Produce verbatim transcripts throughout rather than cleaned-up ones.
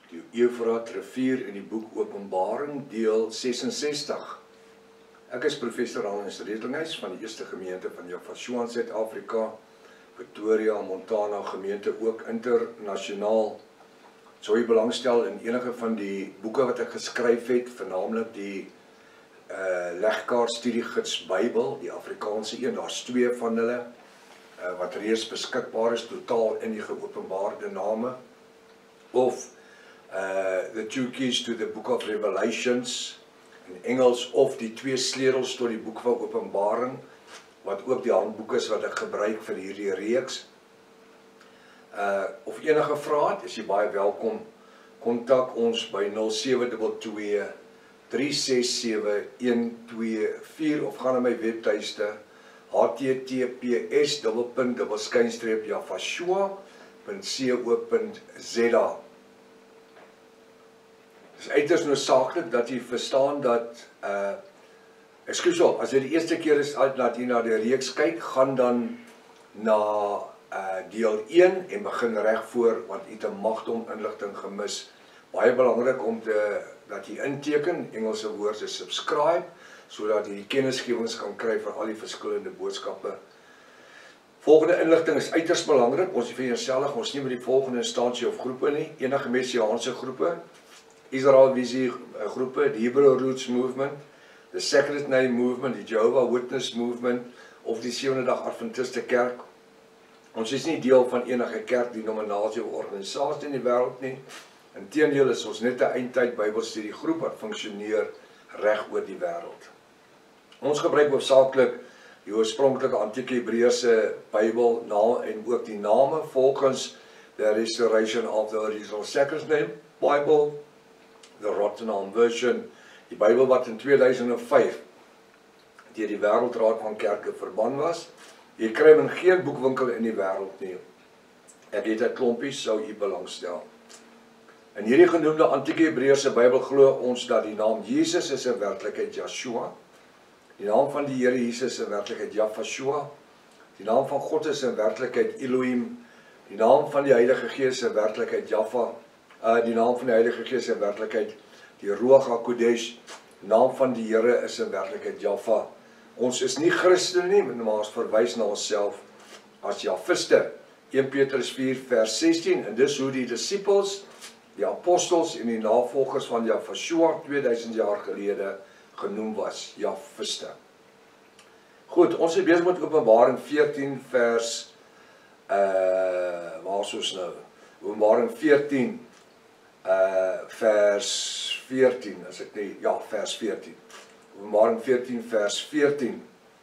die Eufraat rivier in die boek Openbaring deel sesensestig. Ek is professor Hans Redlinghuis van die eerste gemeente van Jaffa in Suid-Afrika, Pretoria, Montana gemeente, ook internasionaal. Sou jy belangstel in enige van die boeke wat ek geskryf het, vernaamlik die uh, legkaart studiegids Bybel, die Afrikaanse een, daar's twee van hulle, uh, wat reeds beskikbaar is, totaal in die geopenbaarde name, of uh, The Two Keys to the Book of Revelations, in Engels, of die twee sleutels tot die boek van Openbaring, wat ook die handboek is wat ek gebruik vir hierdie reeks. Uh, of enige vrae het, is jy baie welkom. Kontak ons by nul sewe twee twee, drie ses sewe, een twee vier of gaan na my webtuiste h t t p s dubbelpunt dubbel skynstreep jafashua punt co punt z a. Het is uiters noodsaaklik dat jy verstaan dat, uh, ekskuus op, as jy die eerste keer is uit dat jy na die reeks kyk, gaan dan na uh, deel een en begin reg voor, want jy het 'n magdom inligting gemis. Baie belangrik om te, dat jy inteken, Engelse woord is subscribe, sodat jy kennisgewings kan kry vir al die verskillende boodskappe. Volgende inligting is uiters belangrik, ons is vir jouself, ons nie met die volgende instansie of groepe nie, enige messiaanse groepe, Israel Visie groepe, die Hebrew Roots Movement, the Sacred Name Movement, die Jehovah Witness Movement, of die Sewende Dag Adventiste Kerk. Ons is nie deel van enige kerk, denominasie of organisasie in die wêreld nie. Inteendeel is ons net 'n eindtyd Bybelstudie groep wat funksioneer reg oor die wêreld. Ons gebruik hoofsaaklik die oorspronklike antieke Hebreëse Bybel naam en ook die name volgens the Restoration of the Original Sacred Name Bible, the Rottenham Version, die Bybel wat in twee duisend vyf deur die Wêreldraad van Kerke verban was. Jy kry hom in geen boekwinkel in die wêreld nie. Ek het 'n klompie, sou u belangstel. In hierdie genoemde antieke Hebreëse Bybel glo ons dat die naam Jesus is in werklikheid Yeshua, die naam van die Here Jesus is in werklikheid Jafashua, die naam van God is in werklikheid Elohim, die naam van die Heilige Gees is in werklikheid Jaffa, uh, die naam van die Heilige Gees is in werklikheid die Ruach HaKodesh, die naam van die Here is in werklikheid Jaffa. Ons is nie Christene nie, maar ons verwys na onsself as Jafiste. een Petrus vier vers sestien, en dis hoe die disippels, die apostels en die navolgers van Jafashua twee duisend jaar gelede genoem was, Jafiste. Goed, ons is besig met Openbaring veertien vers, uh, waar is ons nou? Openbaring veertien, uh, vers veertien, as ek nie, ja, vers veertien. Openbaring veertien vers veertien.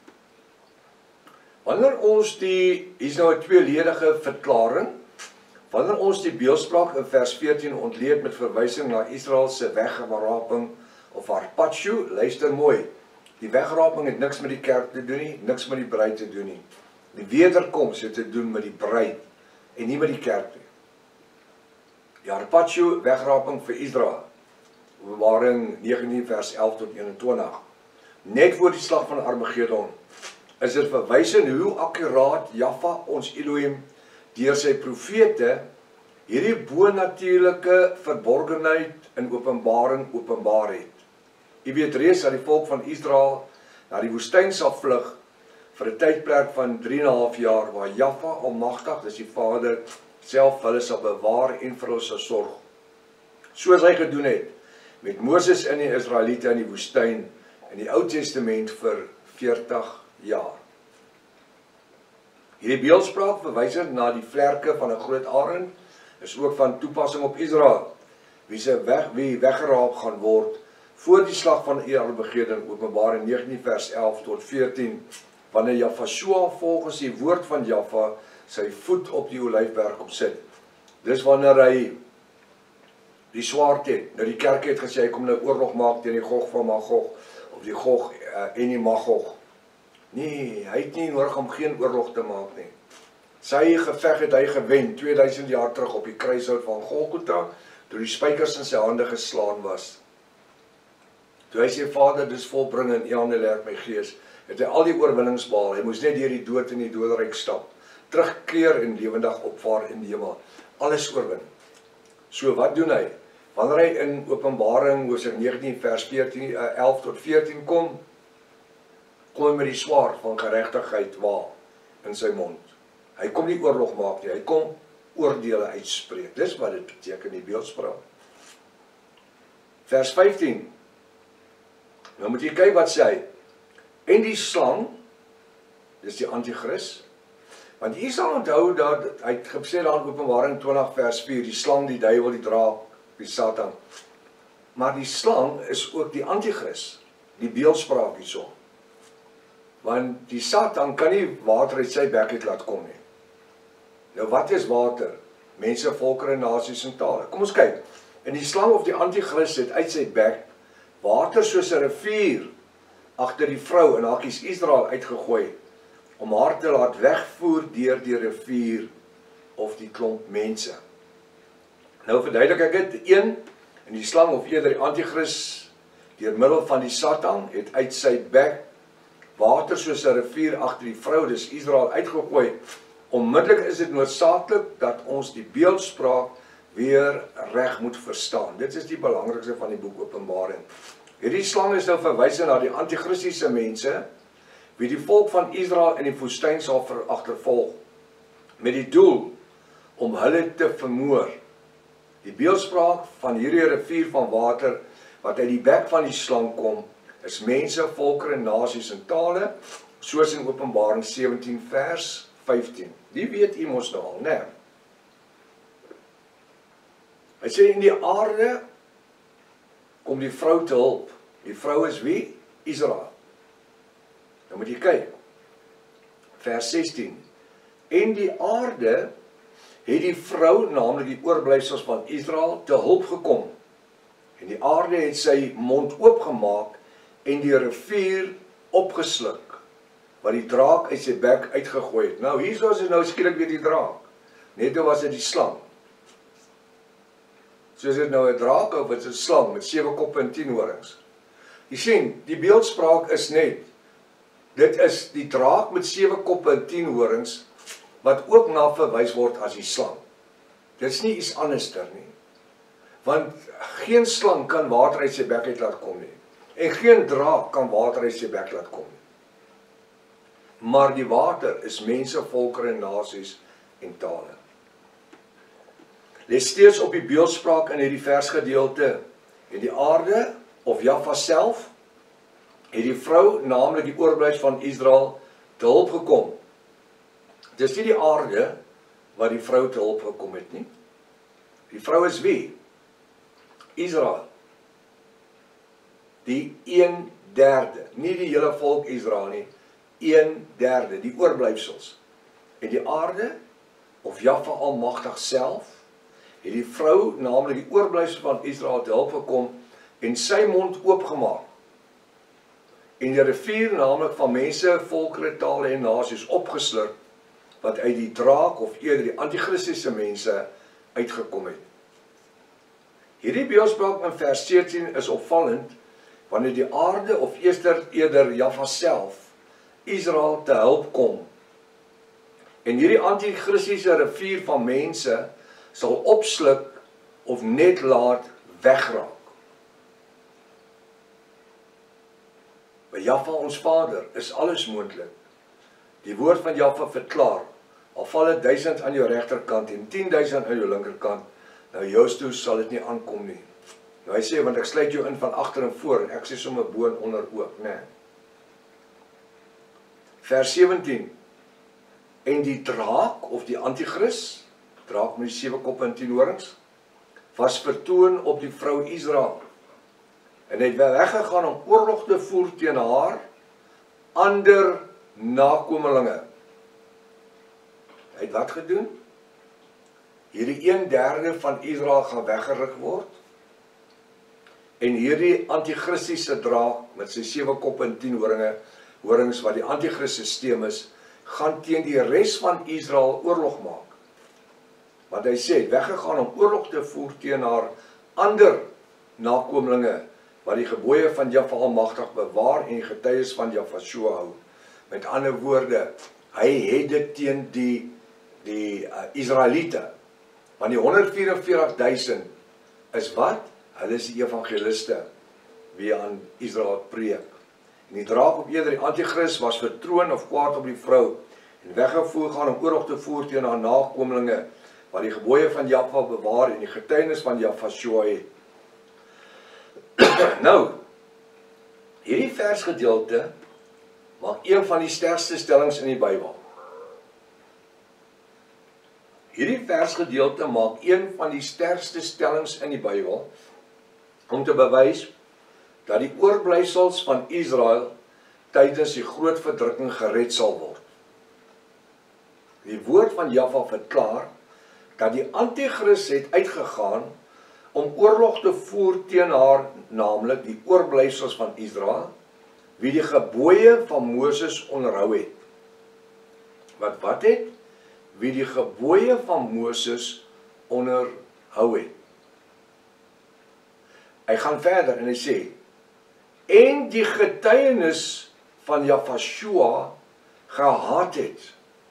Wanneer ons die, hier is nou 'n tweeledige verklaring, wanneer ons die beeldspraak in vers veertien ontleed met verwysing na Israel se wegraping of harpazo, luister mooi. Die wegraping het niks met die kerk te doen nie, niks met die bruid te doen nie. Die wederkoms het te doen met die bruid en nie met die kerk nie. Die harpazo, wegraping vir Israel. Openbaring negentien vers elf tot eenentwintig. Net voor die slag van Armageddon is dit verwysing hoe akkuraat Jaffa, ons Elohim, deur sy profete hierdie bonatuurlike verborgenheid in Openbaring openbaar het. Jy weet reeds dat die volk van Israel na die woestyn sal vlug vir 'n tydperk van drie en 'n half jaar waar Jaffa almagtig, dis die Vader, self hulle sal bewaar en vir hulle sal sorg. Soos hy gedoen het met Moses en die Israeliete in die woestyn in die Ou Testament vir veertig jaar. Hierdie beeldspraak verwys na die vlerke van 'n groot arend, is ook van toepassing op Israel, wie se weg wie weggeraap gaan word voor die slag van Armageddon, Openbaring negentien vers elf tot veertien, wanneer Jafashua volgens die woord van Jaffa sy voet op die olyfberg opsit. Dis wanneer hy die swaard het. Nou die kerk het gesê hy kom nou oorlog maak teen die Gog van Magog, of die Gog uh, en die Magog. Nee, hy het nie nodig om geen oorlog te maak nie. Sy geveg het hy gewen twee duisend jaar terug op die kruishout van Golgotha, toe die spykers in sy hande geslaan was. Toe hy sê, Vader, dis volbring in U hande lê ek my gees, het hy al die oorwinnings behaal. Hy moes net deur die dood en die doderyk stap, terugkeer en lewendig opvaar in die hemel. Alles oorwin. So wat doen hy? Wanneer hy in Openbaring hoofstuk negentien vers veertien, elf tot veertien kom, kom hy met die swaard van geregtigheid waar in sy mond. Hy kom nie oorlog maak nie, hy kom oordeele uitspreek. Dis wat dit beteken die beeldspraak. Vers vyftien. Nou moet jy kyk wat sê hy. En die slang, dis die antichrist, want jy sal onthou dat hy het gesê daar in Openbaring twintig vers vier, die slang, die duiwel, die draak, die Satan. Maar die slang is ook die antichrist, die beeldspraak hierso. Want die Satan kan nie water uit sy bek uit laat kom nie. Nou wat is water? Mense, volkere, nasies en tale. Kom ons kyk. En die slang of die antichrist het uit sy bek water soos 'n rivier agter die vrou in hakies Israel uitgegooi om haar te laat wegvoer deur die rivier of die klomp mense. Nou verduidelik ek dit. Een, en die slang of eerder die antichrist deur middel van die Satan het uit sy bek water soos 'n rivier agter die vrou, dis Israel, uitgegooi. Onmiddellik is dit noodsaaklik dat ons die beeldspraak weer reg moet verstaan. Dit is die belangrikste van die boek Openbaring. Hierdie slang is nou verwysend na die antichristiese mense, wie die volk van Israel in die woestyn sal agtervolg, met die doel om hulle te vermoor. Die beeldspraak van hierdie rivier van water, wat uit die bek van die slang kom, is mense, volkere, nasies en tale, soos in Openbaring sewentien vers vyftien. Die weet u mos nou al, né? Hy sê in die aarde kom die vrou te hulp. Die vrou is wie? Israel. Nou moet jy kyk. Vers sestien. En die aarde het die vrou, naamlik die oorblyfsels van Israel, te hulp gekom. En die aarde het sy mond oopgemaak en die rivier opgesluk, wat die draak uit sy bek uitgegooi het. Nou, hier is dit nou skielik weer die draak. Net nou was dit die slang. So is dit nou 'n draak of is dit 'n slang met sewe koppe en tien horings. Jy sien, die beeldspraak is net, dit is die draak met sewe koppe en tien horings, wat ook na verwys word as die slang. Dit is nie iets anderster nie. Want geen slang kan water uit sy bek uit laat kom nie. En geen draak kan water uit sy bek laat kom nie. Maar die water is mense, volkere, nasies en tale. Let steeds op die beeldspraak in hierdie versgedeelte. En die aarde, of Jahwe self, het die vrou, naamlik die oorblyfsels van Israel, te hulp gekom. Dit is nie die aarde wat die vrou te hulp gekom het nie. Die vrou is wie? Israel. Die een derde, nie die hele volk Israel nie, een derde, die oorblyfsels. En die aarde, of Jahwe Almagtig self, het die vrou, naamlik die oorblyfsels van Israel, te hulp gekom en sy mond oopgemaak. En die rivier, naamlik van mense, volkere, tale en nasies opgesluk, wat uit die draak of eerder die antichristiese mense uitgekom het. Hierdie beeldspraak in vers seertien is opvallend, wanneer die aarde of eerder, eerder Jahwe self, Israel te hulp kom. En hierdie antichristiese rivier van mense sal opsluk of net laat wegraak. By Jahwe ons Vader is alles moontlik. Die woord van Jahwe verklaar, al val het duisend aan jou regterkant en tienduisend aan jou linkerkant, nou jou toe sal dit nie aankom nie. Nou hy sê, want ek sluit jou in van agter en voor, en ek sê sommer bo en onder ook, né? Vers sewentien. En die draak, of die antichrist, draak met die sewe koppe en tien horings, was vertoon op die vrou Israel. En hy het weggegaan om oorlog te voer teen haar, ander nakomelinge. Hy het wat gedoen? Hierdie een derde van Israel gaan weggeruk word, en hierdie antichristiese draak, met sy sewe koppe en tien horinge, horings wat die antichrist-systeem is, gaan teen die res van Israel oorlog maak. Want hy sê, weggegaan om oorlog te voer teen haar ander nakomelinge, wat die gebooie van Jahwe Almagtig bewaar en die getuies van Jahwe hou. Met ander woorde, hy het dit teen die, die uh, Israeliete, want die honderd vyf en veertig duisend is wat? Hulle is die evangeliste wie aan Israel preek. En die draak op eerder die antichrist was vertroon of kwaad op die vrou en weggevoer gaan om oorlog te voer teen haar nakomelinge wat die gebooie van Jahwe bewaar en die getuienis van Jahwe het. Nou, hierdie versgedeelte maak een van die sterkste stellings in die Bybel. Hierdie versgedeelte maak een van die sterkste stellings in die Bybel om te bewys dat die oorblyfsels van Israel tydens die groot verdrukking gered sal word. Die woord van Jahwe verklaar dat die antichrist het uitgegaan om oorlog te voer teen haar, naamlik die oorblyfsels van Israel, wie die gebooie van Moses onderhou het. Wat wat het? Wie die gebooie van Moses onderhou het. Hy gaan verder en hy sê, en die getuienis van Jahwe gehaat het.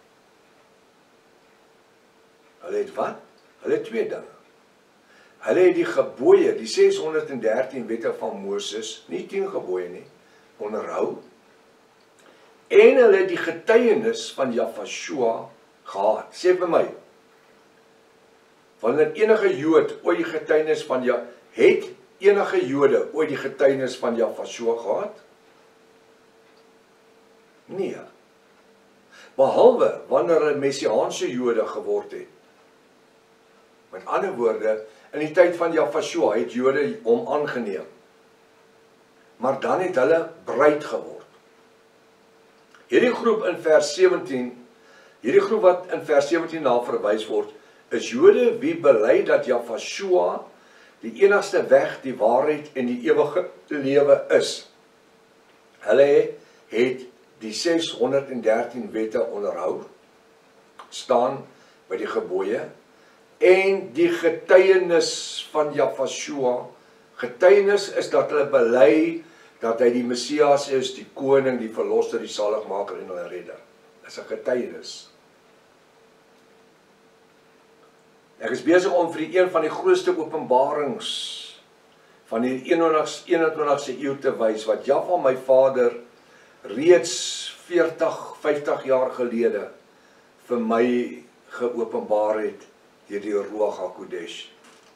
Hulle het wat? Hulle het twee dinge. Hulle het die gebooie, die ses honderd en dertien wette van Moses, nie tien gebooie nie, onderhou. En hulle het die getuienis van Jahwe gehaat. Sê vir my, wanneer enige Jood ooit die getuienis van Jahwe, het enige Jode ooit die getuienis van Jahwe gehaat? Nee. Behalwe wanneer hulle messiaanse Jode geword het. Met ander woorde, in die tyd van Jahwe het Jode hom aangeneem. Maar dan het hulle bruid geword. Hierdie groep in vers sewentien, hierdie groep wat in vers sewentien na verwys word, is Jode wie bely dat Jahwe die enigste weg, die waarheid en die ewige lewe is. Hulle het die ses honderd en dertien wette onderhou, staan by die gebooie, en die getuienis van Jahwe. Getuienis is dat hulle bely dat hy die Messias is, die koning, die verlosser, die saligmaker en hulle redder. Dit is 'n getuienis. Ek is besig om vir die een van die grootste openbarings van die eenentwintigste eeu te wys, wat Jahwe my Vader reeds veertig, vyftig jaar gelede vir my geopenbaar het deur die Ruach HaKodesh.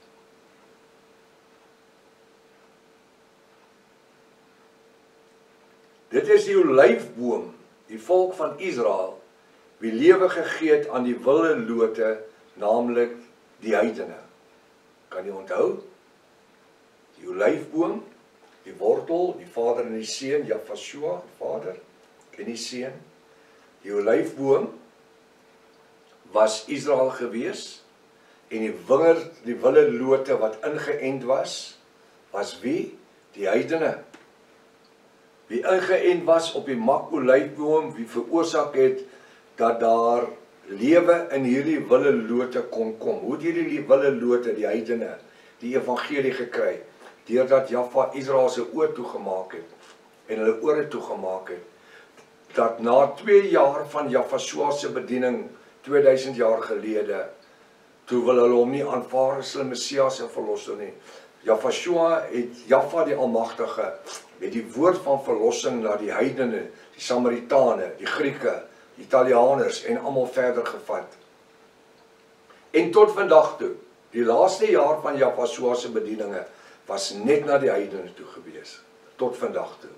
Dit is die olyfboom, die volk van Israel, wie lewe gegee het aan die wilde lote, naamlik die heidene. Kan jy onthou? Die olyfboom, die wortel, die Vader en die Seun, Jahwe, die Vader en die Seun. Die olyfboom was Israel gewees, en die wingerd, die wilde lote wat ingeënt was, was wie? Die heidene. Wie ingeënt was op die makolyfboom, wie veroorsaak het dat daar lewe in hierdie wilde lote kon kom. Hoe het hierdie wilde lote, die heidene, die evangelie gekry? Deurdat Jahwe Israel se oë toegemaak het en hulle ore toegemaak het, dat na twee jaar van Jahwe se bediening, tweeduisend jaar gelede, toe wil hulle hom nie aanvaar as hulle Messias en verlosser nie. Jahwe het, Jahwe die Almagtige, met die woord van verlossing na die heidene, die Samaritane, die Grieke, die Italianers en almal verder gevat. En tot vandag toe, die laaste jaar van Jahwe se bedieninge, was net na die heidene toe gewees. Tot vandag toe.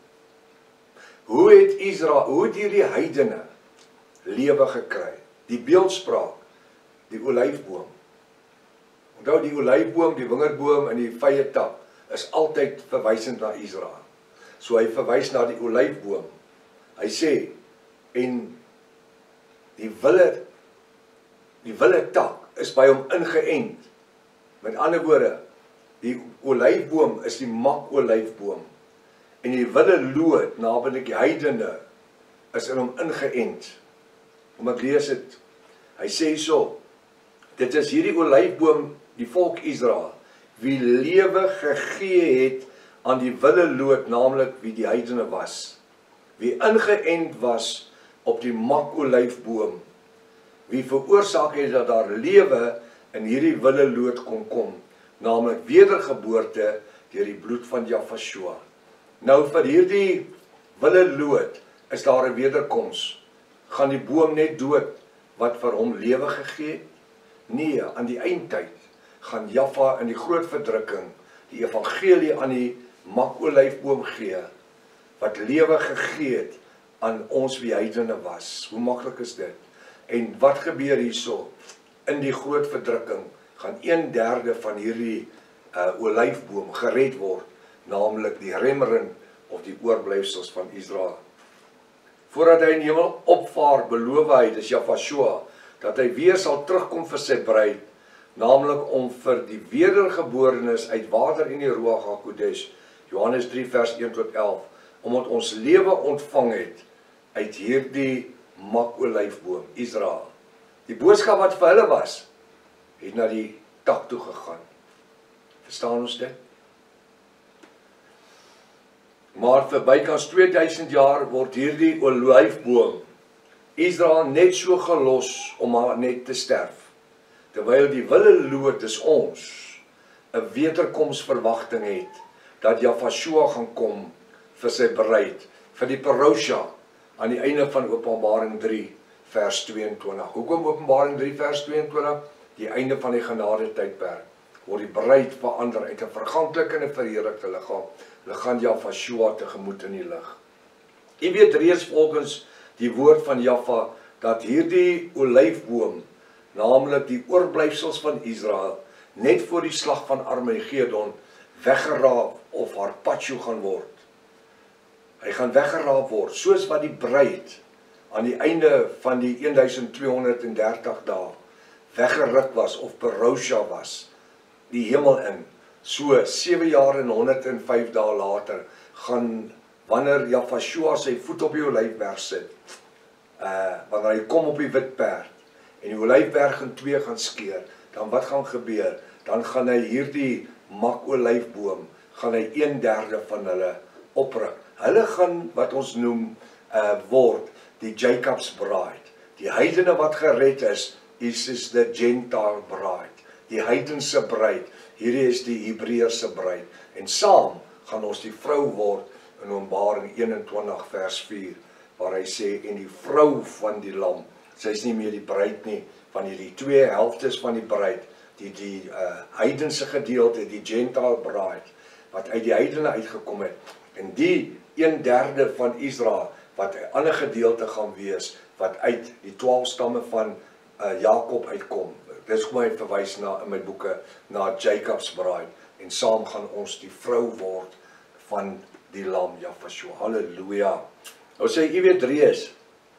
Hoe het Israel, hoe het hierdie heidene lewe gekry? Die beeldspraak, die olyfboom. Onthou die olyfboom, die wingerdboom en die vye tak is altyd verwysend na Israel. So hy verwys na die olyfboom. Hy sê, en die wille, die wille tak is by hom ingeënt. Met ander woorde, die olyfboom is die makolyfboom. En die wille loot, naamlik die heidene, is in hom ingeënt. Om ek lees het, hy sê so, dit is hierdie olyfboom, die volk Israel, wie lewe gegee het aan die wille loot, naamlik wie die heidene was, wie ingeënt was op die makolyfboom, wie veroorsaak het dat daar lewe in hierdie wille loot kon kom, naamlik wedergeboorte deur die bloed van Jafashua. Nou vir hierdie wille loot is daar 'n wederkoms. Gaan die boom net dood wat vir hom lewe gegee het? Nee, aan die eindtyd gaan Jaffa in die groot verdrukking die evangelie aan die makolyfboom gee, wat lewe gegee het aan ons wie heidene was. Hoe maklik is dit? En wat gebeur hierso? In die groot verdrukking gaan een derde van hierdie uh, olyfboom gered word, naamlik die remnant of die oorblyfsels van Israel. Voordat hy in die hemel opvaar, beloof hy, dis Jafashua, dat hy weer sal terugkom vir sy bruid, naamlik om vir die wedergeborenes uit water en die Ruach HaKodesh, Johannes drie vers een tot elf, omdat ons lewe ontvang het uit hierdie makolyfboom, Israel. Die boodskap wat vir hulle was, het na die tak toe gegaan. Verstaan ons dit? Maar vir bykans tweeduisend jaar word hierdie olyfboom Israel net so gelos om maar net te sterf. Terwyl die wille loot is ons 'n wederkomsverwagting het dat Jafashua gaan kom vir sy bruid, vir die parousia aan die einde van Openbaring drie vers tweeëntwintig. Hoekom Openbaring drie vers tweeëntwintig? Die einde van die genade tydperk, word die bruid verander uit 'n verganklike en 'n verheerlikte liggaam. Hulle gaan Jafashua tegemoet in die lig. U weet reeds volgens die woord van Jaffa dat hierdie olyfboom, naamlik die oorblyfsels van Israel, net voor die slag van Armagedon weggeraap of harpacho gaan word. Hy gaan weggeraap word, soos wat die bruid aan die einde van die twaalf dertig dae weggeruk was of parousia was, die hemel in. So sewe jaar en honderd en vyf dae later gaan, wanneer Jafashua sy voet op die olyfberg sit, uh, wanneer hy kom op die wit perd en die olyfberg in twee gaan skeer, dan wat gaan gebeur? Dan gaan hy hierdie makolyfboom, gaan hy een derde van hulle opruk. Hulle gaan wat ons noem uh, word die Jacob's bride. Die heidene wat gered is, is is the Gentile bride. Die heidense bruid. Hierdie is die Hebreërse bruid. En saam gaan ons die vrou word in Openbaring eenentwintig vers vier, waar hy sê, en die vrou van die lam, sy is nie meer die bruid nie, van hierdie twee helftes van die bruid, die, die uh, heidense gedeelte, die Gentile bride, wat uit die heidene uitgekom het, en die een derde van Israel, wat 'n ander gedeelte gaan wees, wat uit die twaalf stamme van uh, Jakob uitkom. Dis hoe hy verwys na in my boeke, na Jacob's bride, en saam gaan ons die vrou word van die lam, Jafashua. Halleluja. Nou sê U weet reeds,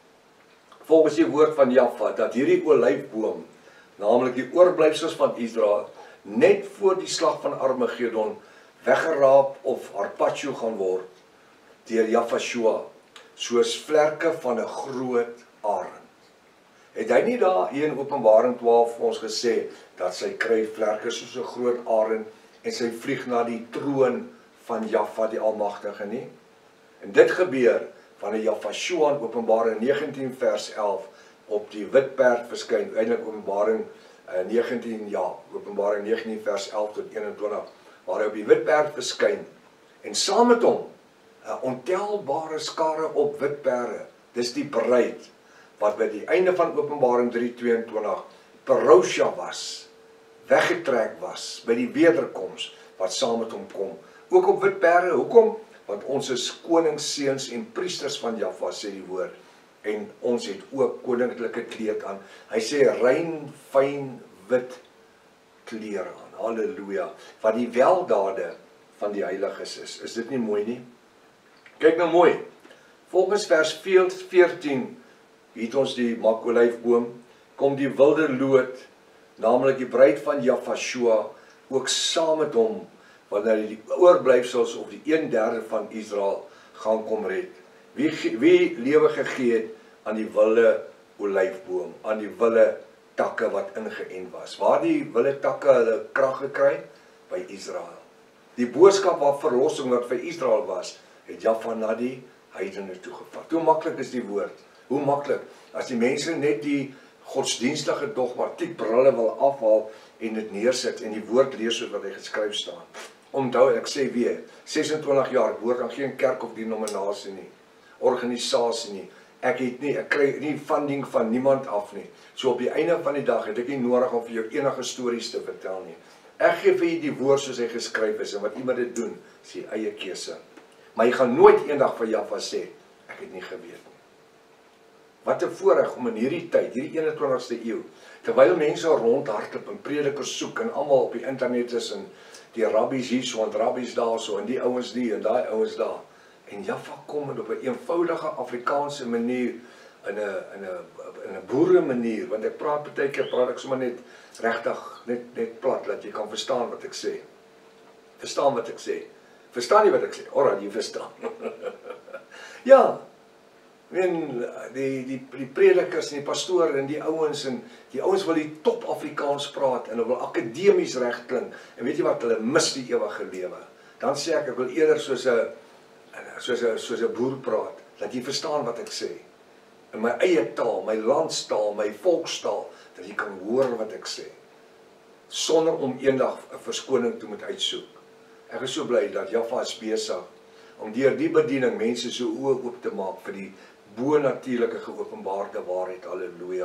volgens die woord van Jaffa, dat hierdie olyfboom, naamlik die oorblyfsels van Israel, net voor die slag van Armagedon weggeraap of harpacho gaan word deur Jafashua, soos vlerke van 'n groot arend. Het hy nie daar hier in Openbaring twaalf vir ons gesê dat sy kry vlerke soos 'n groot arend en sy vlieg na die troon van Jaffa die Almagtige nie? En dit gebeur wanneer Jafashua in Openbaring negentien vers elf op die wit perd verskyn, eintlik Openbaring uh, negentien, ja, Openbaring negentien vers elf tot eenentwintig, waar hy op die wit perd verskyn, en saam met hom 'n ontelbare skare op wit perde, dis die bruid, wat by die einde van Openbaring drie tweeëntwintig parousia was, weggetrek was, by die wederkoms, wat saam met hom kom, ook op wit perde. Hoekom? Want ons is koningsseuns en priesters van Jaffa, sê die woord, en ons het ook koninklike kleed aan. Hy sê rein, fyn, wit klere aan. Halleluja. Wat die weldade van die heiliges is. Is dit nie mooi nie? Kyk nou mooi. Volgens vers veertien het ons die makolyfboom, kom die wilde loot, naamlik die bruid van Jafashua, ook saam met hom, wanneer die oorblyfsels of die een derde van Israel gaan kom red. Wie, wie lewe gegee het aan die wilde olyfboom, aan die wilde takke wat ingeënt was. Waar die wilde takke hulle krag gekry? By Israel. Die boodskap wat verlossing wat vir Israel was, het Jaffa na die heidene toegevat. Hoe maklik is die woord? Hoe maklik? As die mense net die godsdienstige dogmatiek brille wil afhaal en dit neersit en die woord lees soos wat hy geskryf staan. Onthou, ek sê weer, ses en twintig jaar, ek hoor aan geen kerk of denominasie nie, organisasie nie. Ek het nie, ek kry nie funding van niemand af nie. So op die einde van die dag het ek nie nodig om vir jou enige stories te vertel nie. Ek gee vir jy die woord soos hy geskryf is, en wat jy met dit doen, is die eie keuse. Maar jy gaan nooit eendag vir Jaffa sê, ek het nie geweet nie. Wat 'n voorreg om in hierdie tyd, hierdie eenentwintigste eeu, terwyl mense rondhardloop en predikers soek en almal op die internet is en die rabbies hier so en rabbies daar so en die ouens die en daai ouens daar. En Jaffa kom en op 'n eenvoudige Afrikaanse manier, in 'n in 'n in 'n boere manier, want ek praat baie keer praat ek sommer net regtig net net plat dat jy kan verstaan wat ek sê. Verstaan wat ek sê. Verstaan jy wat ek sê? Alraai, jy verstaan. Ja. En die die die predikers en die pastore en die ouens en die ouens wil die top Afrikaans praat en hulle wil akademies reg klink. En weet jy wat, hulle mis die ewige lewe. Dan sê ek ek wil eerder soos 'n soos 'n soos 'n boer praat, dat jy verstaan wat ek sê. In my eie taal, my landstaal, my volkstaal, dat jy kan hoor wat ek sê. Sonder om eendag 'n verskoning te moet uitsoek. Ek is so bly dat Jaffa is besig om deur die bediening mense so oë oop te maak vir die bo-natuurlike geopenbaarde waarheid. Halleluja.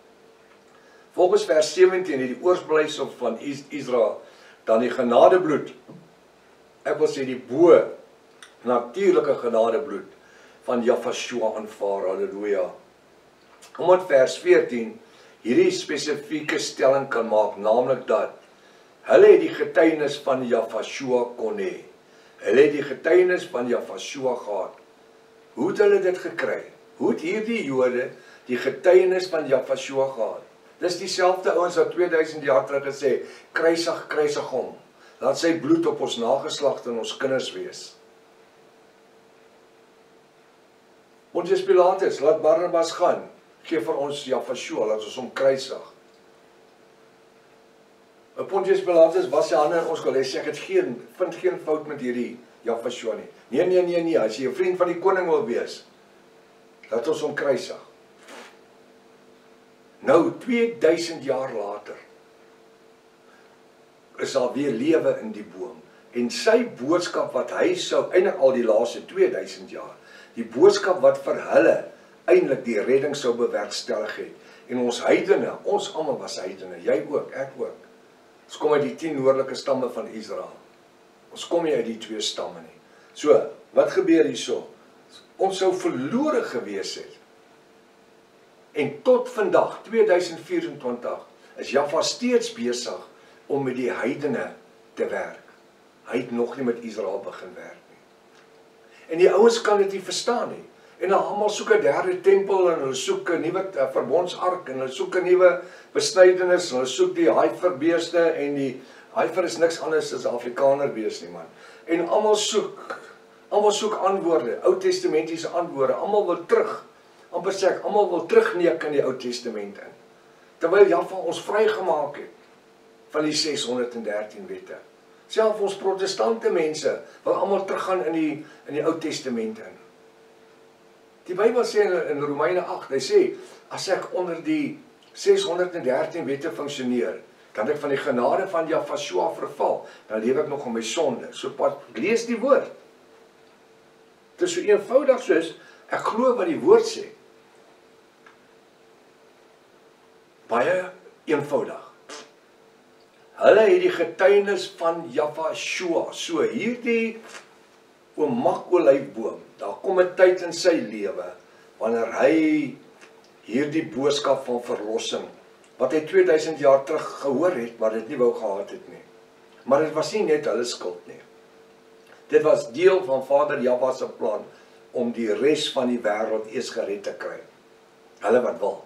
Volgens vers sewentien het die oorsblyfsel van Israel dan die genadebloed, ek wil sê die bo-natuurlike genadebloed van Jafashua aanvaar. Halleluja. Omdat vers veertien hierdie spesifieke stelling kan maak, naamlik dat hulle het die getuienis van Jafashua kon hê. Hulle het die getuienis van Jafashua gehad. Hoe het hulle dit gekry? Hoe het hierdie Jode die getuienis van Jafashua gehad? Dis dieselfde ouens wat twee duisend jaar terug gesê, kruisig, kruisig hom. Laat sy bloed op ons nageslagte en ons kinders wees. Pontius Pilatus, laat Barnabas gaan. Gee vir ons Jafashua, laat ons hom kruisig. Pontius Pilatus was sy hande in ons gelê, sê ek het geen, vind geen fout met hierdie Jafashua nie. Nee, nee, nee, nee, as jy 'n vriend van die koning wil wees, laat ons hom kruisig. Nou, twee duisend jaar later, is daar weer lewe in die boom. En sy boodskap wat hy sou, eintlik al die laaste twee duisend jaar, die boodskap wat vir hulle eintlik die redding sou bewerkstellig het. En ons heidene, ons almal was heidene, jy ook, ek ook. Ons kom uit die tien noordelike stamme van Israel. Ons kom nie uit die twee stamme nie. So, wat gebeur hierso? Ons sou verlore gewees het. En tot vandag, twee duisend vyf-en-twintig, is Jaffa steeds besig om met die heidene te werk. Hy het nog nie met Israel begin werk nie. En die ouens kan dit nie verstaan nie. En dan almal soek 'n derde tempel en hulle soek 'n nuwe uh, verbondsark en hulle soek 'n nuwe besnydenis en hulle soek die heiferbeeste en die heifer is niks anders as 'n Afrikaner bees nie man. En almal soek almal soek antwoorde, Ou Testamentiese antwoorde. Almal wil terug. Amper sê ek, almal wil terugneek in die Ou Testament in. Terwyl Jaffa ons vrygemaak het van die ses honderd en dertien wette. Selfs ons protestante mense wil almal teruggaan in die in die Ou Testament in. Die Bybel sê in, in Romeine agt, hy sê, as ek onder die ses honderd en dertien wette funksioneer, dan ek van die genade van Jafashua verval, dan leef ek nog in my sonde. So pas, lees die woord. Het is so eenvoudig soos, ek glo wat die woord sê. Baie eenvoudig. Hulle het die getuienis van Jafashua, so hierdie oom Makolyfboom, daar kom 'n tyd in sy lewe, wanneer hy hierdie boodskap van verlossing, wat hy twee duisend jaar terug gehoor het, maar dit nie wou gehad het nie. Maar dit was nie net hulle skuld nie. Dit was deel van Vader Jahwe se plan, om die res van die wêreld eers gered te kry. Hulle wat wil.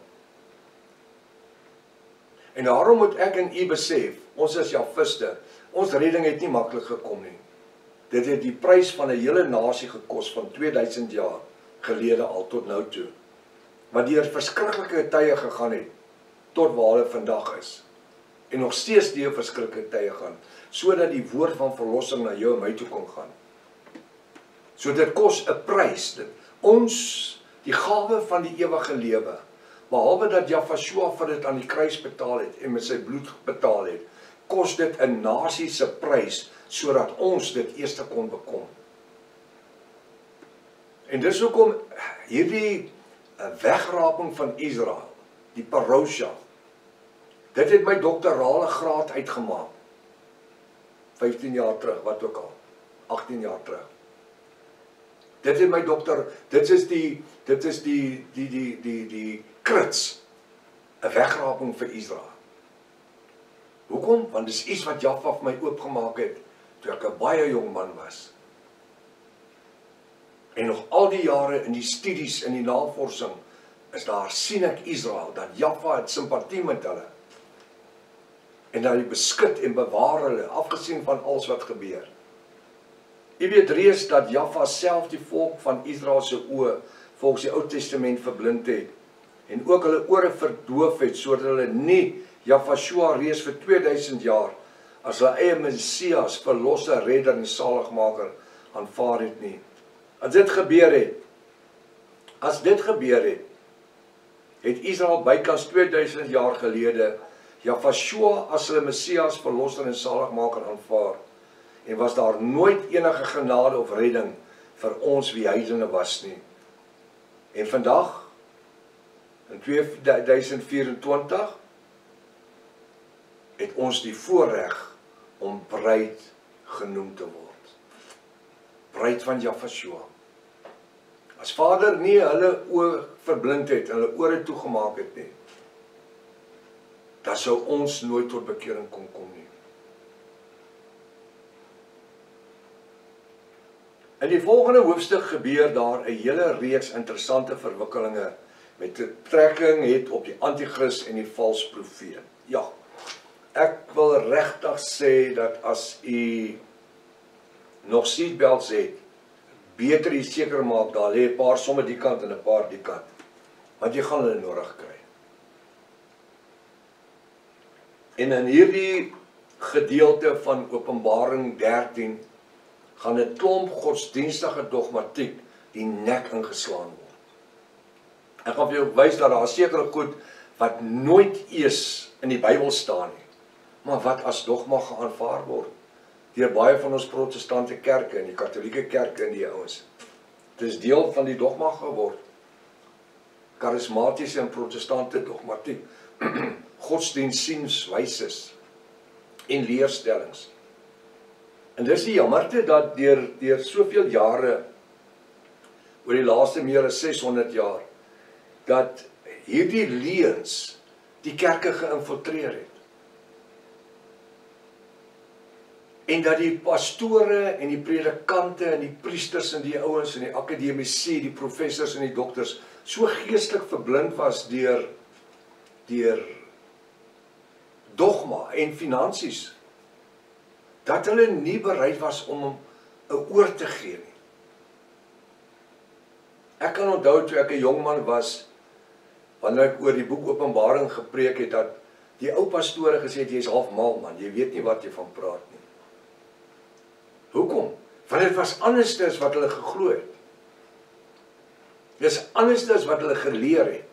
En daarom moet ek en u besef, ons is Jafiste, ons redding het nie maklik gekom nie. Dit het die prys van 'n hele nasie gekos van twee duisend jaar gelede al tot nou toe. Wat deur verskriklike tye gegaan het, tot waar hulle vandag is. En nog steeds deur verskriklike tye gaan, sodat die woord van verlossing na jou en my toe kon gaan. So dit kos 'n prys. Dit, ons, die gawe van die ewige lewe, behalwe dat Jafashua vir dit aan die kruis betaal het en met sy bloed betaal het, kos dit 'n nasie se prys sodat ons dit eers kon bekom. En dis hoekom hierdie wegraping van Israel, die Parosha, dit het my doktorale graad uitgemaak. vyftien jaar terug, wat ook al. agttien jaar terug. Dit het my dokter, dit is die, dit is die, die, die, die, die krits, 'n wegraping vir Israel. Hoekom? Want dis iets wat Jaffa vir my oopgemaak het, toe ek 'n baie jong man was. En nog al die jare in die studies, in die navorsing, is daar sien ek Israel, dat Jaffa het simpatie met hulle. En dat hy beskut en bewaar hulle, afgesien van alles wat gebeur. Jy weet reeds dat Jaffa self die volk van Israel se oë, volgens die Ou Testament verblind het, en ook hulle ore verdoof het, sodat hulle nie Jafashua reeds vir tweeduisend jaar, as hulle eie Messias, verlosser, redder en saligmaker aanvaar het nie. As dit gebeur het, as dit gebeur het, het Israel bykans tweeduisend jaar gelede Jafashua as hulle Messias, verlosser en saligmaker aanvaar, en was daar nooit enige genade of redding vir ons wie heidene was nie. En vandag, in tweeduisend vyf-en-twintig, het ons die voorreg om bruid genoem te word. Bruid van Jafashua. As Vader nie hulle oë verblind het en hulle ore toegemaak het nie, dan sou ons nooit tot bekering kon kom nie. In die volgende hoofstuk gebeur daar 'n hele reeks interessante verwikkelinge met betrekking het op die anti-kris en die vals profeet. Ja, ek wil regtig sê dat as u nog seatbelts het, beter u seker maak, daar lê 'n paar somme die kant en 'n paar die kant, want jy gaan hulle nodig kry. En in hierdie gedeelte van Openbaring dertien, gaan 'n klomp godsdienstige dogmatiek die nek ingeslaan word. Ek gaan vir jou wys dat daar sekere goed wat nooit eers in die Bybel staan nie, maar wat as dogma geaanvaar word deur baie van ons protestante kerke en die katolieke kerke en die ouens. Dit is deel van die dogma geword. Charismatiese en protestante dogmatiek, godsdienstzienswyses en leerstellings. En dis die jammerte dat deur deur soveel jare, oor die laaste meer as seshonderd jaar, dat hierdie leuns die kerke geïnfiltreer het. En dat die pastore en die predikante en die priesters en die ouens en die akademici, die professors en die dokters so geestelik verblind was deur deur dogma en finansies, dat hulle nie bereid was om hom 'n oor te gee nie. Ek kan onthou toe ek 'n jong man was, wanneer ek oor die boek Openbaring gepreek het, dat die ou pastore gesê het, jy is half mal man, jy weet nie wat jy van praat nie. Hoekom? Want dit was anders as wat hulle geglo het. Dit is anders as wat hulle geleer het.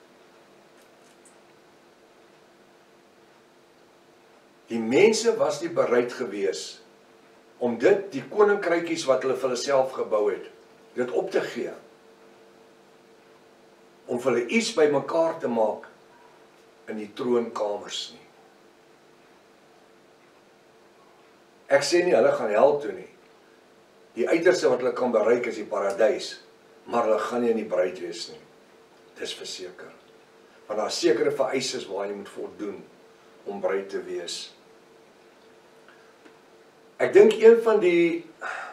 Die mense was nie bereid gewees om dit, die koninkrykies wat hulle vir hulle self gebou het, dit op te gee. Om vir hulle iets by mekaar te maak in die troonkamers nie. Ek sê nie, hulle gaan hel toe nie. Die uiterste wat hulle kan bereik is die paradys, maar hulle gaan nie in die bruid wees nie. Dis verseker. Want daar is sekere vereistes waar jy moet voldoen om bruid te wees. Ek dink een van die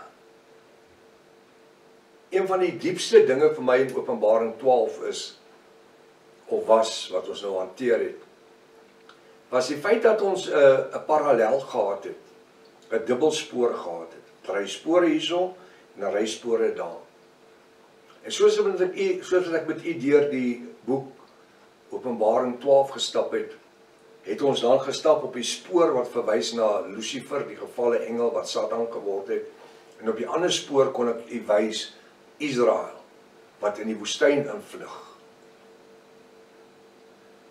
een van die diepste dinge vir my in Openbaring twaalf is, of was, wat ons nou hanteer het, was die feit dat ons 'n uh, 'n parallel gehad het, 'n dubbelspoor gehad het. Ryspore hierso en ryspore daar. En soos wat ek soos wat ek met u deur die boek Openbaring twaalf gestap het, het ons dan gestap op die spoor wat verwys na Lucifer, die gevalle engel wat Satan geword het, en op die ander spoor kon ek u wys Israel wat in die woestyn invlug.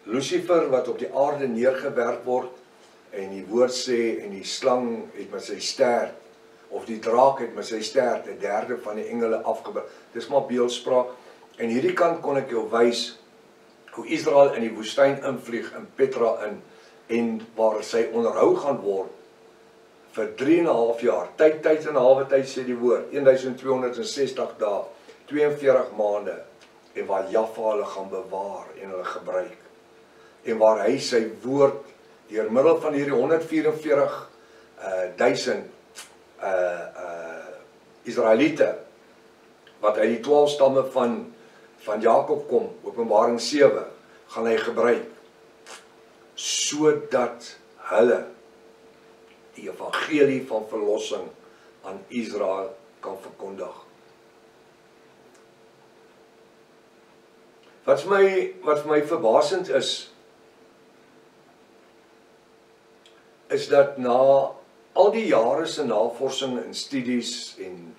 Lucifer wat op die aarde neergewerp word, en die woord sê, en die slang het met sy stert, of die draak het met sy stert, 'n derde van die engele afgebring. Dis maar beeldspraak. En hierdie kant kon ek jou wys, hoe Israel in die woestyn invlieg, in Petra in, en waar sy onderhou gaan word, vir drie en 'n half jaar, tyd, tyd en 'n halwe tyd sê die woord, twaalf sestig dae, tweeënveertig maande, en waar Jaffa hulle gaan bewaar en hulle gebruik, en waar hy sy woord, deur middel van hierdie honderd vyf en veertig duisend uh, uh, Israeliete, wat uit die twaalf stamme van, van Jakob kom, Openbaring sewe, gaan hy gebruik, sodat hulle die evangelie van verlossing aan Israel kan verkondig. Wat vir my, wat vir my verbasend is, is dat na al die jare se navorsing en studies en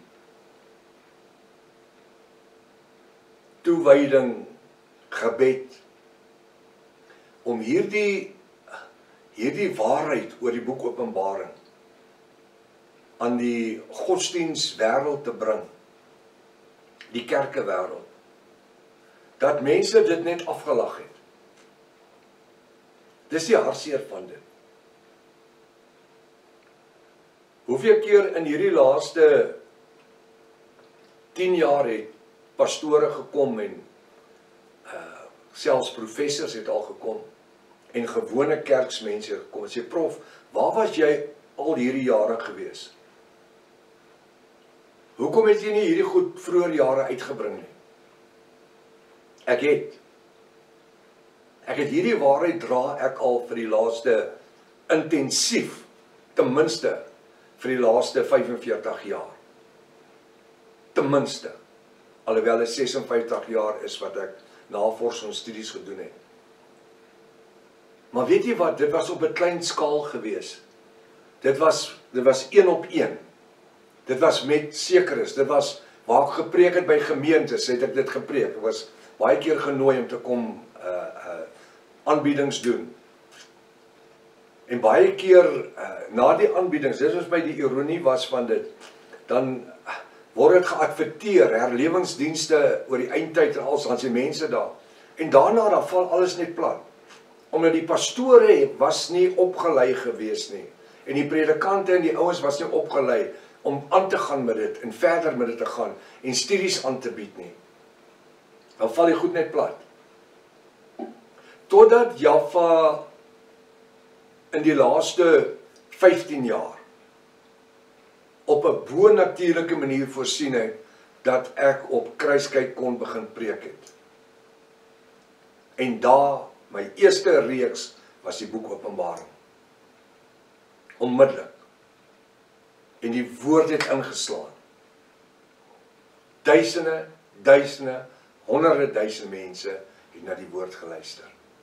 toewyding, gebed, om hierdie hierdie waarheid oor die boek Openbaring aan die godsdienstwêreld te bring, die kerkewêreld, dat mense dit net afgelag het. Dis die hartseer van dit. Hoeveel keer in hierdie laaste tien jaar het pastore gekom en uh, selfs professors het al gekom en gewone kerksmense gekom en sê, prof, waar was jy al hierdie jare gewees? Hoekom het jy nie hierdie goed vroeër jare uitgebring nie? Ek het. Ek het hierdie waarheid dra ek al vir die laaste intensief, ten minste vir die laaste vyf en veertig jaar. Ten minste. Alhoewel dit ses en vyftig jaar is wat ek navorsingsstudies gedoen het. Maar weet jy wat, dit was op 'n klein skaal gewees. Dit was, dit was een op een. Dit was met sekeres, dit was waar ek gepreek het by gemeentes, het ek dit gepreek. Ek was baie keer genooi om te kom uh, uh, aanbiedings doen. En baie keer uh, na die aanbiedings, dit was by die ironie was van dit, dan word dit geadverteer, herlewingsdienste oor die eindtyd en als, dan sê mense daar. En daarna dan val alles net plat. Omdat die pastore was nie opgelei gewees nie. En die predikante en die ouens was nie opgelei om aan te gaan met dit en verder met dit te gaan en studies aan te bied nie. Dan val die goed net plat. Totdat Jaffa in die laaste vyftien jaar op 'n bo-natuurlike manier voorsien het dat ek op Kruiskyk kon begin preek het. En daar, my eerste reeks was die boek Openbaring. Onmiddellik. En die woord het ingeslaan. Duisende, duisende, honderde duisende mense het na die woord geluister.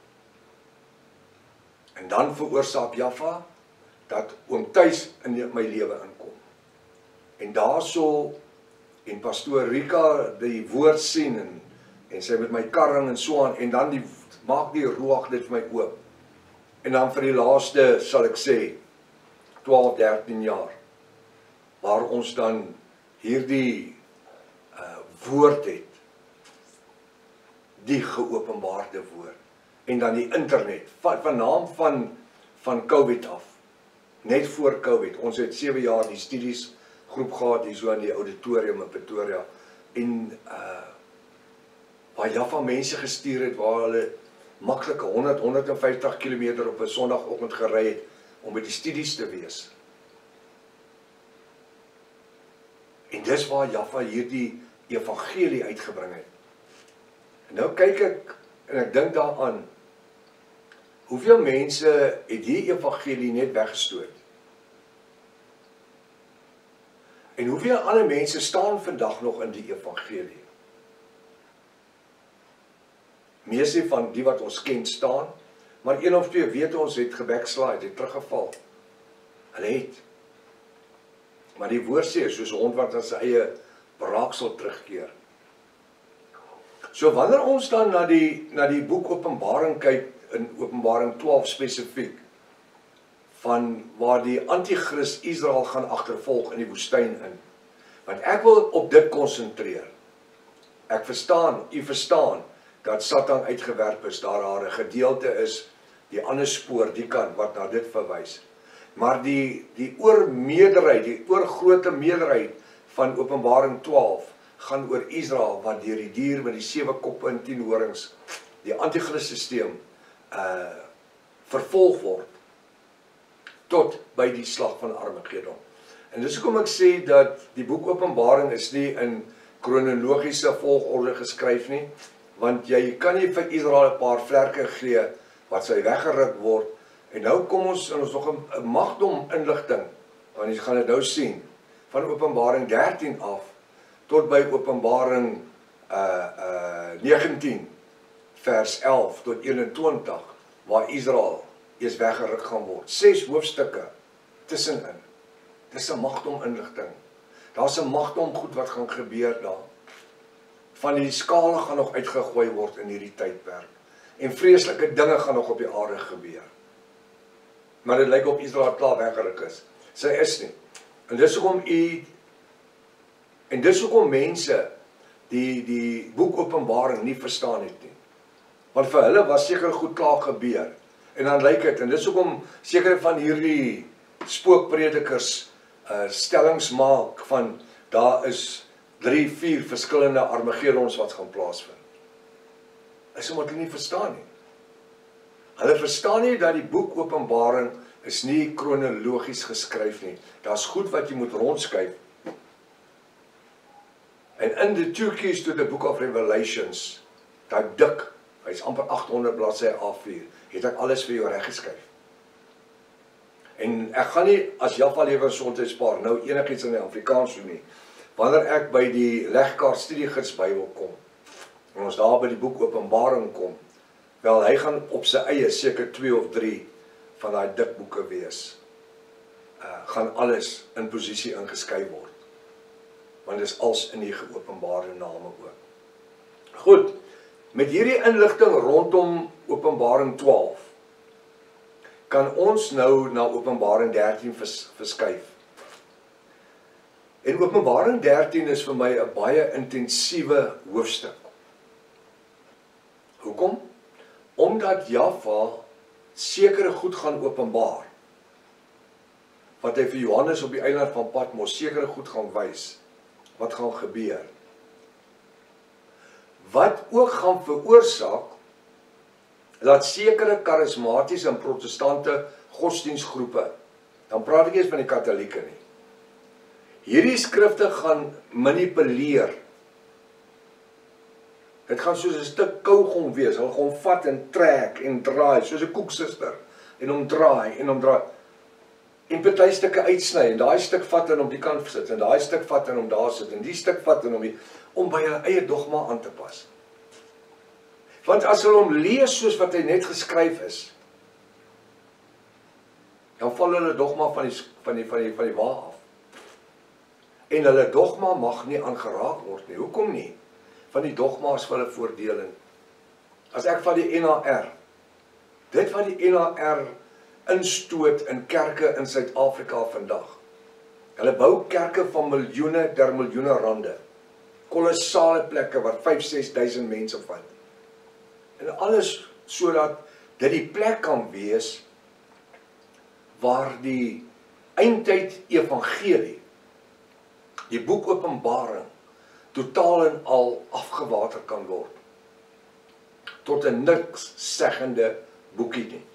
En dan veroorsaak Jaffa dat oom Thuis in my lewe inkom. En daarso en pastoor Rika die woord sien en, en sy met my karring en so aan en dan die, maak die roog dit vir my oop. En dan vir die laaste sal ek sê twaalf, dertien jaar waar ons dan hierdie uh, woord het, die geopenbaarde woord. En dan die internet, van, van naam van, van COVID af, net voor COVID, ons het sewe jaar die studies groep gehad, die so in die auditorium in Pretoria, en uh, waar Jaffa mense gestuur het, waar hulle maklike honderd, honderd en vyftig kilometer op 'n Sondagoggend gery het, om by die studies te wees. En dis waar Jaffa hierdie evangelie uitgebring het. En nou kyk ek, en ek dink daaraan, hoeveel mense het die evangelie net weggestoot? En hoeveel ander mense staan vandag nog in die evangelie? Meeste van die wat ons ken staan, maar een of twee weet ons het gebackslide, het teruggeval. Hulle het. Maar die woord sê, soos 'n hond wat aan sy eie braaksel terugkeer. So wanneer ons dan na die, na die boek Openbaring kyk, in Openbaring twaalf spesifiek van waar die antichrist Israel gaan agtervolg in die woestyn in. Want ek wil op dit konsentreer. Ek verstaan, u verstaan, dat Satan uitgewerp is, daar daar 'n gedeelte is, die ander spoor, die kant, wat na dit verwys. Maar die, die oormeerderheid, die oorgrote meerderheid van Openbaring twaalf, gaan oor Israel, wat deur die dier met die sewe koppe en tien horings, die antichrist systeem, uh, vervolg word, tot by die slag van Armageddon. En dis hoekom ek sê dat die boek Openbaring is nie in kronologiese volgorde geskryf nie, want jy kan nie vir Israel 'n paar vlerke gee wat sy weggeruk word, en nou kom ons in ons nog 'n magdom inligting, want jy gaan dit nou sien, van Openbaring dertien af, tot by Openbaring uh, uh, negentien, vers elf tot eenentwintig, waar Israel eers weggeruk gaan word. Ses hoofstukke tussenin. Dis 'n magdom inligting. Daar's 'n magdom goed wat gaan gebeur daar. Van die skale gaan nog uitgegooi word in hierdie tydperk. En vreeslike dinge gaan nog op die aarde gebeur. Maar dit lyk op Israel klaar weggeruk is. Sy is nie. En dis hoekom u en dis hoekom mense die die boek Openbaring nie verstaan het nie. Want vir hulle was seker goed klaar gebeur. En dan lyk dit, en dis hoekom sekere van hierdie spookpredikers uh, stellings maak van daar is drie, vier verskillende Armageddons wat gaan plaasvind. Is omdat hulle nie verstaan nie. Hulle verstaan nie dat die boek Openbaring is nie kronologies geskryf nie. Daar's goed wat jy moet rondskyf. En in the two keys to the book of Revelations, daai dik, hy's amper agt honderd bladsye A vier, het ek alles vir jou reggeskryf. En ek gaan nie, as Jaffa Lewe Gesondheidspaar, nou enigiets in die Afrikaans doen nie, wanneer ek by die Legkaart Studiegids Bybel kom, en ons daar by die boek Openbaring kom, wel, hy gaan op sy eie seker twee of drie van daai dik boeke wees. Uh, gaan alles in posisie ingeskryf word. Want dit is als in die geopenbaarde name ook. Goed, met hierdie inligting rondom Openbaring twaalf, kan ons nou na Openbaring dertien vers, verskuif. En Openbaring dertien is vir my 'n baie intensiewe hoofstuk. Hoekom? Omdat Jaffa sekere goed gaan openbaar, wat hy vir Johannes op die eiland van Patmos sekere goed gaan wys, wat gaan gebeur. Wat ook gaan veroorsaak, dat sekere charismatiese en protestante godsdienstgroepe, dan praat ek eers van die katholieke nie, hierdie skrifte gaan manipuleer. Het gaan soos 'n stuk kougom wees, hulle gaan vat en trek en draai, soos 'n koeksuster, en omdraai en omdraai. En party stukke uitsny, en daai stuk vat en om die kant sit, en daai stuk vat en om daar sit, en die stuk vat en om die, om by hulle eie dogma aan te pas. Want as hulle hom lees soos wat hy net geskryf is, dan val hulle dogma van die, van die, van die, van die waar af. En hulle dogma mag nie aangeraak word nie. Hoekom nie? Van die dogma is vir hulle voordeling. As ek van die N A R, dit wat die N A R instoot in kerke in Suid-Afrika vandag. Hulle bou kerke van miljoene der miljoene rande. Kolossale plekke wat vyf ses duisend mense vat. En alles sodat dit die plek kan wees waar die eindtyd evangelie, die boek Openbaring, totaal en al afgewater kan word. Tot 'n niks seggende boekie nie.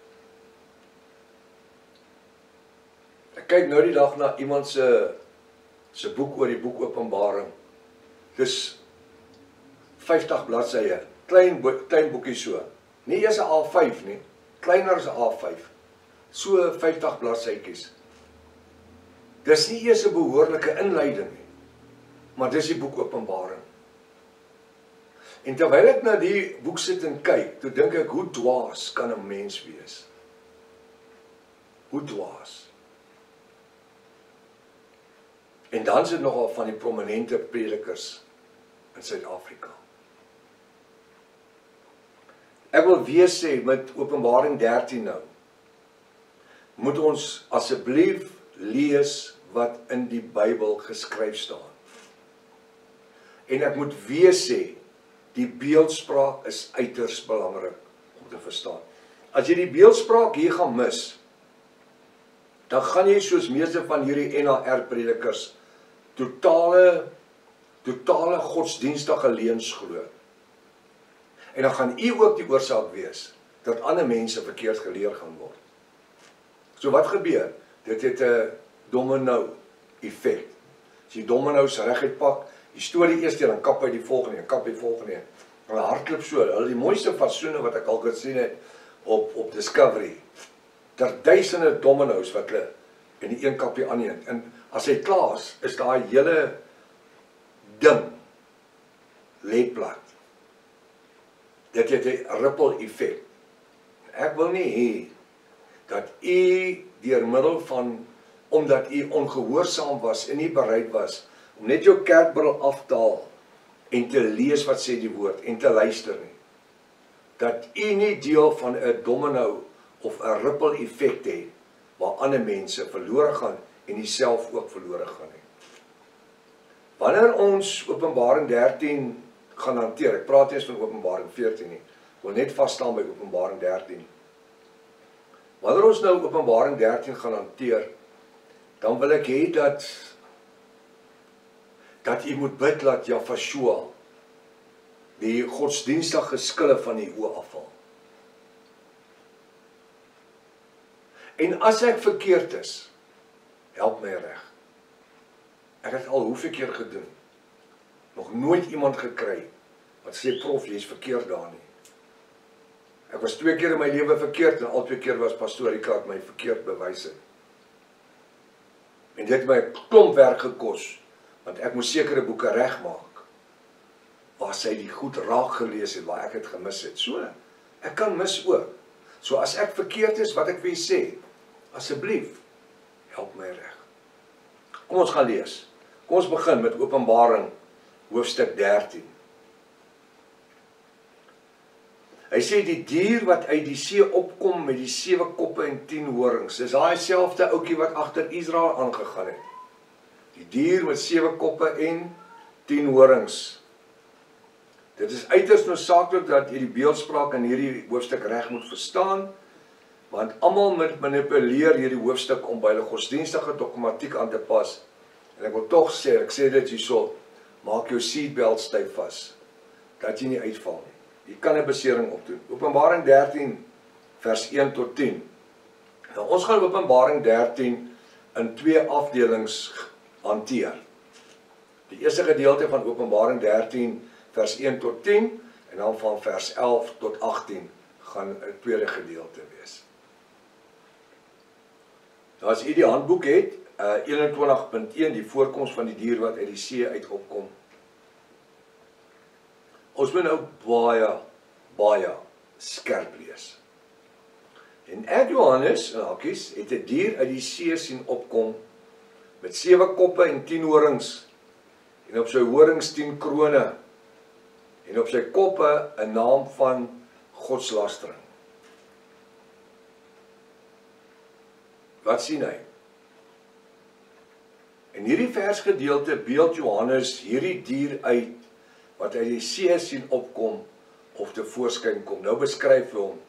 Ek kyk nou die dag na iemand se se boek oor die boek Openbaring. Dis vyftig bladsye, klein klein boekie so. Nie eers 'n A vyf nie, kleiner as 'n A vyf. So vyftig bladsytjies. Dis nie eers 'n behoorlike inleiding nie, maar dis die boek Openbaring. En terwyl ek na die boek sit en kyk, toe dink ek, hoe dwaas kan 'n mens wees? Hoe dwaas? En dan sit nogal van die prominente predikers in Suid-Afrika. Ek wil weer sê met Openbaring dertien nou, moet ons asseblief lees wat in die Bybel geskryf staan. En ek moet weer sê, die beeldspraak is uiters belangrik om te verstaan. As jy die beeldspraak hier gaan mis, dan gaan jy soos meeste van hierdie N H R predikers totale, totale godsdienstige leuns glo. En dan gaan u ook die oorsaak wees, dat ander mense verkeerd geleer gaan word. So wat gebeur? Dit het 'n domino effek. As jy domino's reguit pak, jy stoor die eerste, dan kap hy die volgende, en kap die volgende. En hulle hardloop so, hulle die mooiste fatsoene wat ek al gesien het op, op Discovery. Daar duisende domino's wat hulle in die een kap die ander een. En as hy klaar is, is daai hele ding lê plat. Dit het 'n ripple effek. Ek wil nie hê dat u deur middel van, omdat u ongehoorsaam was en nie bereid was om net jou kerkbril af te haal en te lees wat sê die woord en te luister nie, dat u nie deel van 'n domino of 'n ripple effek het waar ander mense verlore gaan en u self ook verlore gaan nie. Wanneer ons Openbaring dertien gaan hanteer, ek praat eers van Openbaring veertien nie, ek wil net vasstaan by Openbaring dertien. Wanneer ons nou Openbaring dertien gaan hanteer, dan wil ek hê dat dat u moet bid dat Jahshua die godsdienstige skille van die oë afhaal. En as ek verkeerd is, help my reg. Ek het al hoeveel keer gedoen. Nog nooit iemand gekry wat sê, prof, jy is verkeerd daar nie. Ek was twee keer in my lewe verkeerd en al twee keer was pastoor Ricard my verkeerd bewys het. En dit het my 'n klomp werk gekos, want ek moes sekere boeke regmaak waar sy die goed raak gelees het, waar ek het gemis het. So, ek kan mis ook. So as ek verkeerd is, wat ek vir julle sê, asseblief, help my reg. Kom ons gaan lees. Kom ons begin met Openbaring hoofstuk dertien. Hy sê die dier wat uit die see opkom met die sewe koppe en tien horings. Dis daai selfde ouetjie wat agter Israel aangegaan het. Die dier met sewe koppe en tien horings. Dit is uiters noodsaaklik dat jy die beeldspraak in hierdie hoofstuk reg moet verstaan, want almal moet manipuleer hierdie hoofstuk om by hulle godsdienstige dogmatiek aan te pas. En ek wil tog sê, ek sê dit hierso, maak jou seatbelt styf vas, dat jy nie uitval nie. Jy kan 'n besering opdoen. Openbaring dertien vers een tot tien. Nou ons gaan Openbaring dertien in twee afdelings hanteer. Die eerste gedeelte van Openbaring dertien vers een tot tien en dan van vers elf tot agttien gaan 'n tweede gedeelte wees. Nou as u die handboek het, uh, eenentwintig punt een, die voorkoms van die dier wat uit die see uit opkom. Ons moet nou baie, baie skerp lees. En ek Johannes, en hakies, het 'n dier uit die see sien opkom, met sewe koppe en tien horings, en op sy horings tien krone, en op sy koppe 'n naam van godslastering. Wat sien hy? In hierdie versgedeelte beeld Johannes hierdie dier uit, wat uit die see sien opkom, of te voorskyn kom. Nou beskryf hy hom.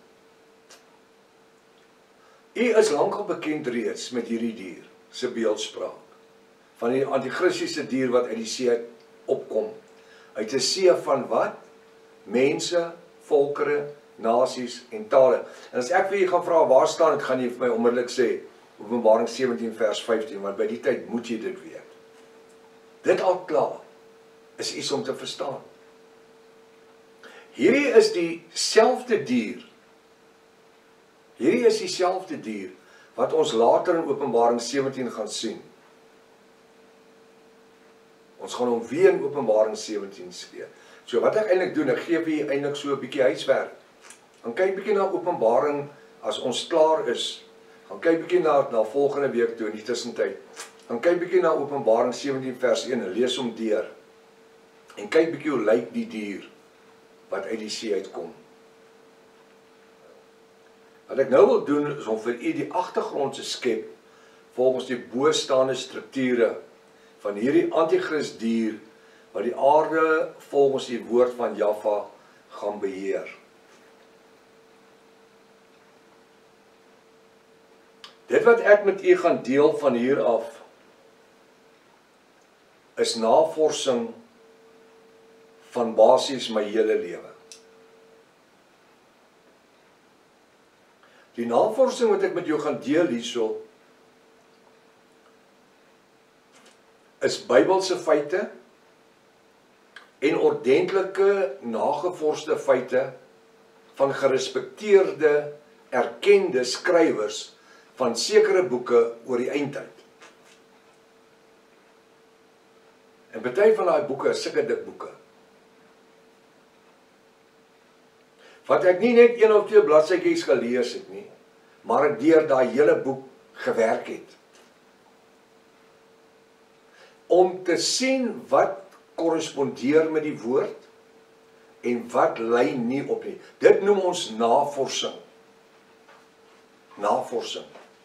U is lankal bekend reeds met hierdie dier, se beeldspraak, van die antichristiese dier wat uit die see opkom, uit 'n see van wat? Mense, volkere, nasies en tale. En as ek vir julle gaan vra waar staan dit, gaan jy vir my onmiddellik sê Openbaring sewentien vers vyftien, want by die tyd moet jy dit weet. Dit al klaar is iets om te verstaan. Hierdie is dieselfde dier. Hierdie is dieselfde dier wat ons later in Openbaring sewentien gaan sien. Ons gaan hom weer in Openbaring sewentien sien. So wat ek eintlik doen, ek gee vir julle eintlik so 'n bietjie huiswerk. Gaan kyk bietjie na Openbaring as ons klaar is. Gaan kyk bietjie na na volgende week toe in die tussentyd. Gaan kyk bietjie na Openbaring sewentien vers een en lees hom deur. En kyk bietjie hoe lyk die dier wat uit die see uitkom. Wat ek nou wil doen is om vir u die agtergrond te skep volgens die bostaande strukture van hierdie anti-kris dier wat die aarde volgens die woord van Jahwe gaan beheer. Dit wat ek met u gaan deel van hier af is navorsing van basies my hele lewe. Die navorsing wat ek met jou gaan deel hierso is Bybelse feite en ordentlike nagevorsde feite van gerespekteerde, erkende skrywers van sekere boeke oor die eindtyd. En party van daai boeke is sulke dik boeke. Wat ek nie net een of twee bladsytjies gelees het nie, maar ek deur daai hele boek gewerk het. Om te sien wat korrespondeer met die woord en wat lei nie op nie. Dit noem ons navorsing. Navorsing.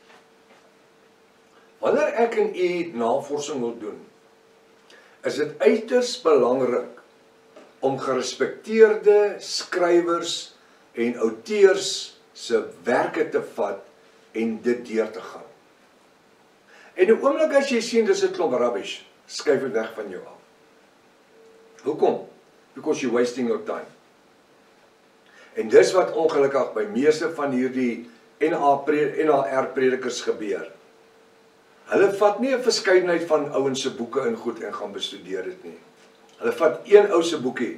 Wanneer ek en u navorsing wil doen, is dit uiters belangrik om gerespekteerde skrywers en auteurs se werke te vat en dit deur te gaan. En die oomblik as jy sien dis 'n klomp rubbish, skuif dit weg van jou af. Hoekom? Because you're wasting your time. En dis wat ongelukkig by meeste van hierdie N A R predikers gebeur. Hulle vat nie 'n verskeidenheid van ouens se boeke in goed en gaan bestudeer dit nie. Hulle vat een ou se boekie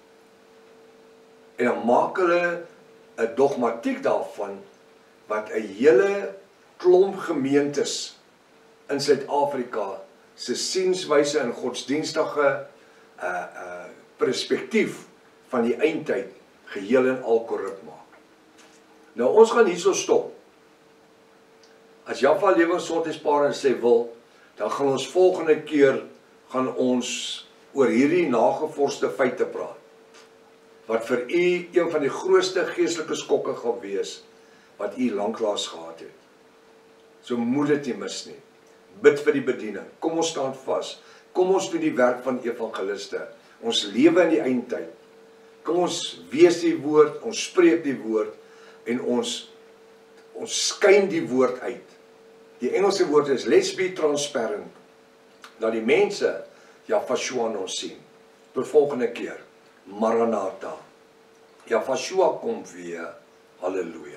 en dan maak hulle 'n dogmatiek daarvan wat 'n hele klomp gemeentes in Suid-Afrika se sienswyse en godsdienstige uh, uh, perspektief van die eindtyd geheel en al korrup maak. Nou ons gaan hierso stop. As Jahwe Lewensgesondheidspaar sê wil, dan gaan ons volgende keer gaan ons oor hierdie nagevorsde feite praat. Wat vir u een van die grootste geestelike skokke gaan wees wat u lanklaas gehad het. So moet dit nie mis nie. Bid vir die bediening. Kom ons staan vas. Kom ons doen die werk van evangeliste. Ons lewe in die eindtyd. Kom ons wees die woord, ons spreek die woord en ons ons skyn die woord uit. Die Engelse woord is let's be transparent. Dat die mense Yahweh ons sien. Tot volgende keer. Maranatha. Yahweh kom weer. Halleluja.